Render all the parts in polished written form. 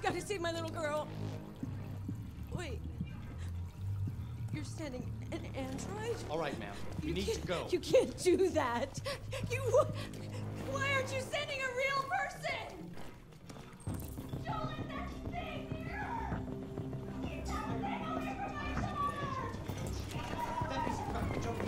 gotta save my little girl. Wait. You're sending an android? All right, ma'am. You need to go. You can't do that. Why aren't you sending a real person? Don't let that thing here! Keep that thing away from my daughter! That piece of crap will jump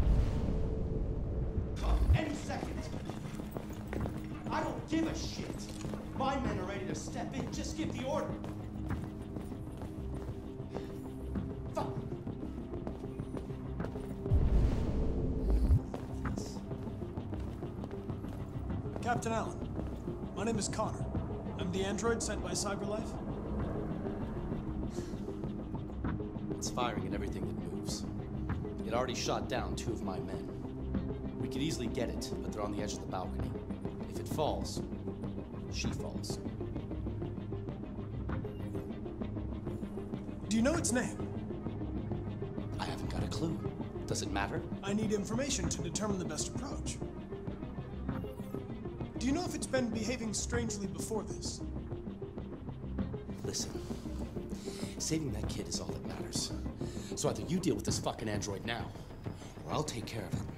any second. I don't give a shit. My men are ready to step in. Just give the order. Fuck. Captain Allen, my name is Connor. I'm the android sent by CyberLife. It's firing at everything that moves. It already shot down 2 of my men. We could easily get it, but they're on the edge of the balcony. If it falls, she falls. Do you know its name? I haven't got a clue. Does it matter? I need information to determine the best approach. Do you know if it's been behaving strangely before this? Listen, saving that kid is all that matters. So either you deal with this fucking android now, or I'll take care of it.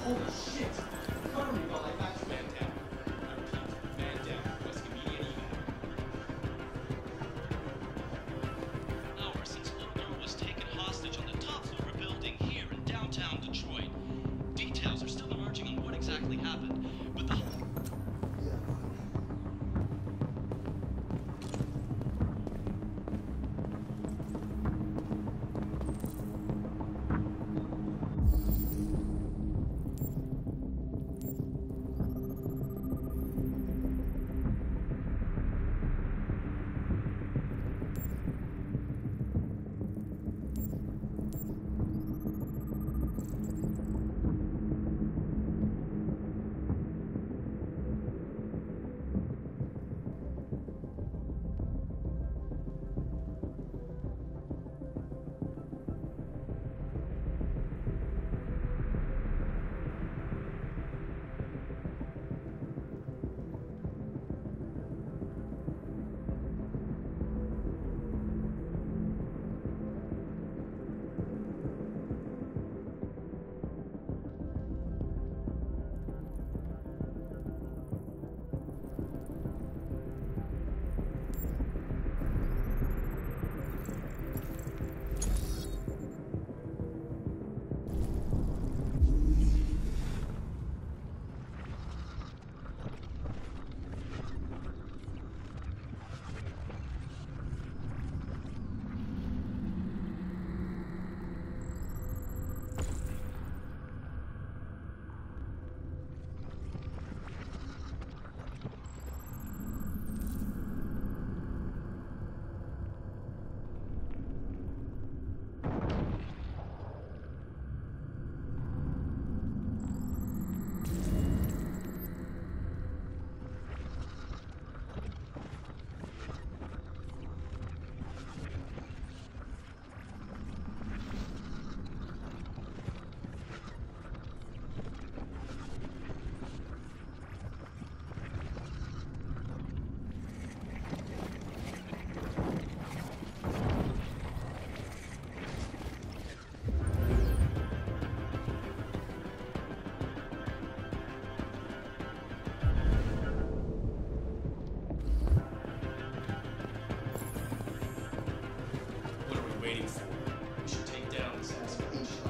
Holy shit! Cover me while I patch man down. I repeat, man down. Requesting immediate evac. Hours since little girl was taken hostage on the top floor of a building here in downtown Detroit. Details are still emerging on what exactly happened, but the waiting for. We should take down this asshole.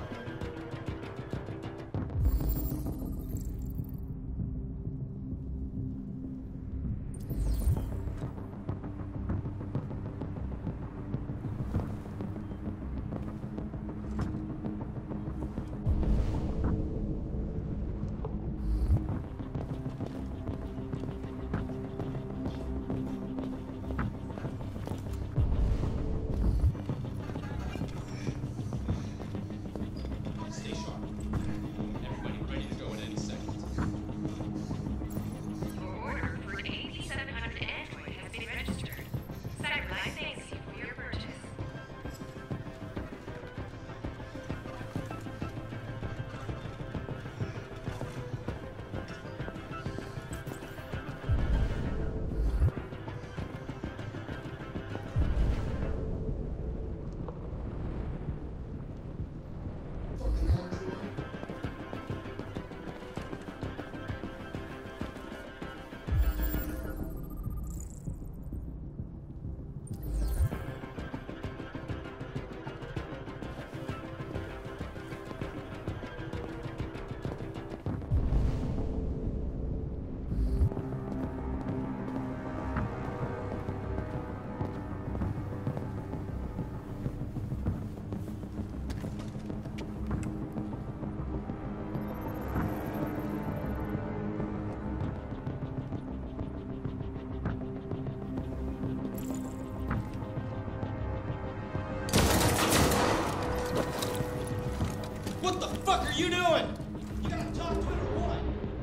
What the fuck are you doing? You gotta talk to it or what?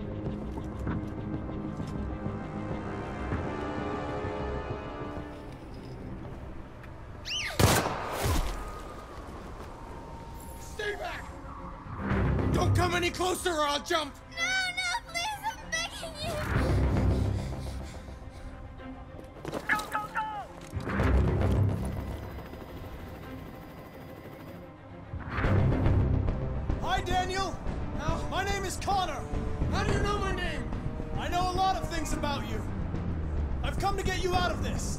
Stay back! Don't come any closer or I'll jump! No, please, I'm begging you! Hi, Daniel. My name is is Connor! How do you know my name? I know a lot of things about you. I've come to get you out of this.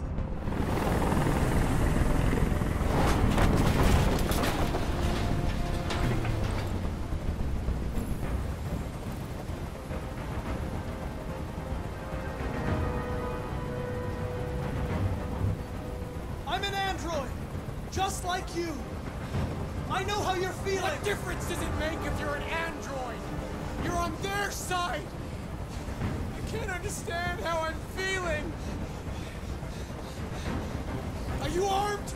I'm an android, just like you. I know how you're feeling. What difference does it make if you're an android? You're on their side. I can't understand how I'm feeling. Are you armed?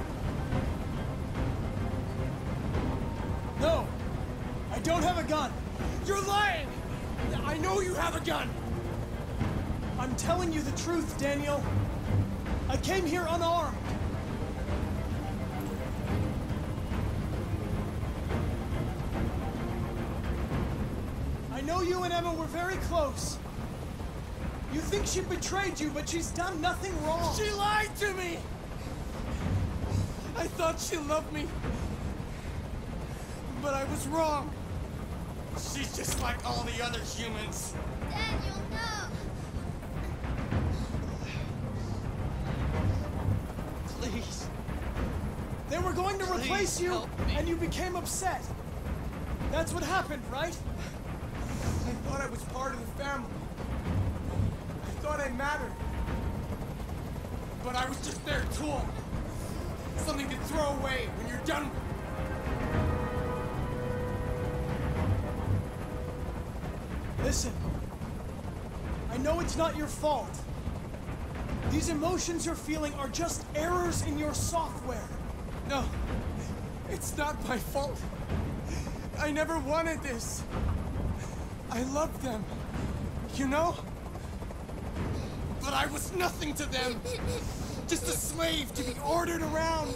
No, I don't have a gun. You're lying. I know you have a gun. I'm telling you the truth, Daniel. I came here unarmed. I know you and Emma were very close. You think she betrayed you, but she's done nothing wrong. She lied to me. I thought she loved me. But I was wrong. She's just like all the other humans. Daniel, no! Please. They were going to Please replace you, help me. and you became upset. That's what happened, right? I thought I was part of the family. I thought I mattered. But I was just their tool. Something to throw away when you're done with it. Listen, I know it's not your fault. These emotions you're feeling are just errors in your software. No, it's not my fault. I never wanted this. I loved them, you know? But I was nothing to them. Just a slave to be ordered around.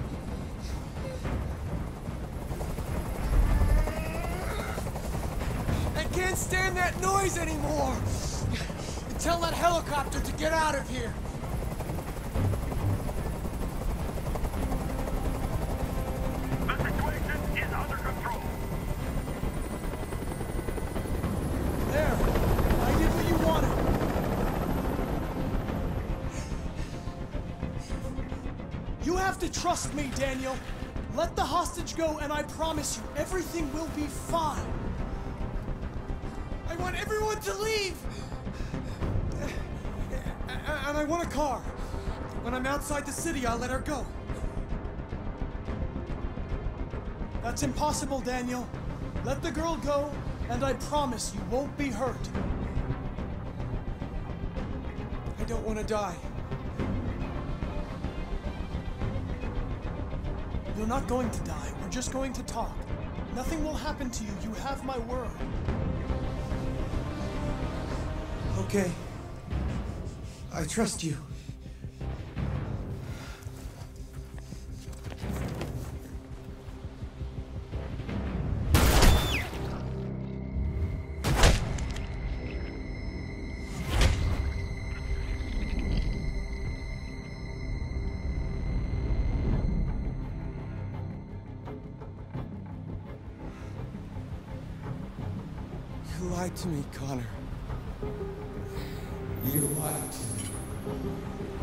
I can't stand that noise anymore. Tell that helicopter to get out of here. The situation is under control. There, I did what you wanted. You have to trust me, Daniel. Let the hostage go, and I promise you, everything will be fine. I want everyone to leave! And I want a car. When I'm outside the city, I'll let her go. That's impossible, Daniel. Let the girl go, and I promise you won't be hurt. I don't want to die. You're not going to die. We're just going to talk. Nothing will happen to you. You have my word. Okay. I trust you. You lied to me, Connor. You lied to me.